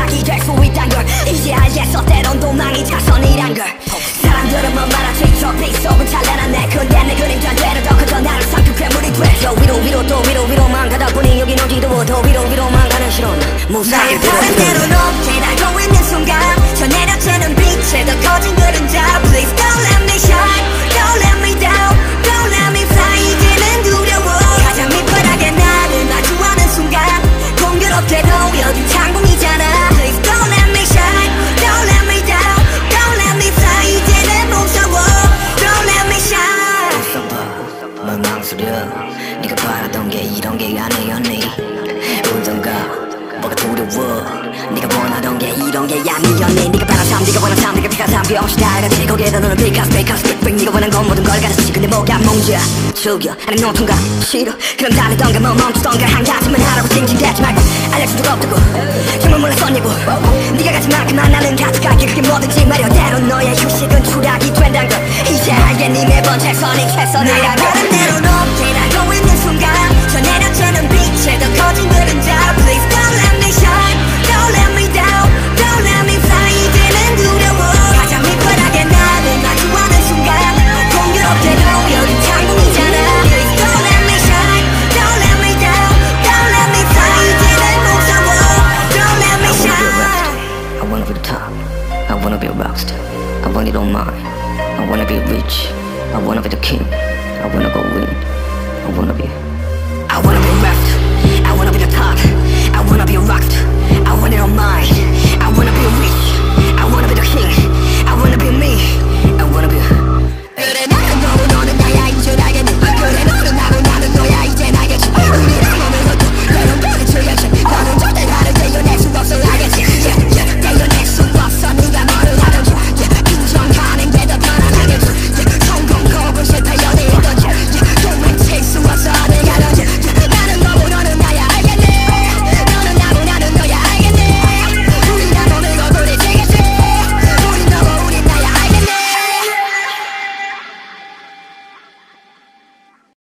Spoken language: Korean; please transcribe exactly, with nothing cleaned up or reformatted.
추락이 될 수 있단 걸 이제 알겠어. 때론 도망이 자선이란 걸. 사람들은 뭐 말하지 저 빗속은 찬란한 내 근데 내 그림자 되려 더 커져 나를 삼킨 괴물이 돼. 저 위로 위로 또 위로 위로만 가다 보니 여긴 어디로 더 위로 위로만 가는 실험 무사히 다른 데로 높게 날고 있는 순간 저 내려쬐는 빛에 더 커진 그림자. Please don't let me shine, don't let me down, don't let me fly. 이제는 두려워. 가장 밑바닥에 나를 마주하는 순간 공교롭게도 여기 창공이잖아. Please don't let me shine, don't let me down, don't let me fly. 이제는 무서워. Don't let me shine. 웃어봐 뭘 망설여. 네가 바라던 게 이런 게 아니었니. 울던가 뭐가 두려워. 네가 원하던 게 이런 게 아니었니. 네가 바란 삶 네가 원한 삶 네가 피가 삶 병신 다 같이 거기에다 너는 비카스 비카스 빅빅. 네가 원한 건 모든 걸 가졌지. 근데 뭐가 문제야. 즐겨 아니 넌 통과 싫어. 그럼 다르던가 뭐 멈추던가 한 가지만 하라고 징징대지 말고 알려줄 수가 없다고. 정말 몰랐었냐고. 네가 가진 만큼만 나는 가져갈게. 그게 뭐든지 말이야. 때론 너의 휴식은 추락이 된단 걸 이제 알겠니. 매번 최선이 최선이란 걸. 다른 데로 높게 날고 있는 순간 저 내려쬐는 빛에 더 커진 그림자. Please don't let me shine, don't let me down, don't let me fly. 이제는 두려워. 가장 밑바닥에 나를 마주하는 순간 공교롭게도 여긴 창공이잖아. Please don't let me shine, don't let me down, don't let me fly. 이제는 무서워. Don't let me shine. I wanna be the top, I wanna be a rockstar, I want it on mine, I wanna be rich, I wanna be the king, I wanna go win, I wanna be I wanna be a rapper, I wanna be the top, I wanna be a rockstar, I want it on mine.